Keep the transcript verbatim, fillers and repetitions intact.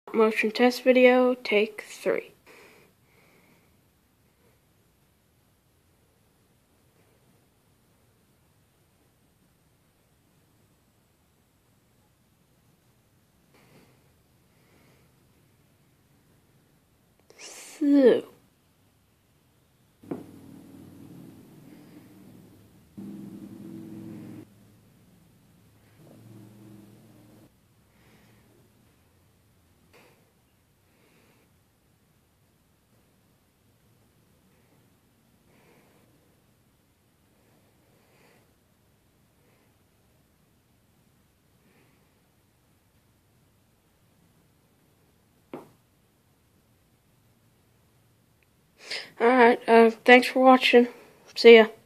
Motion test video, take three. So. Alright, uh, thanks for watching. See ya.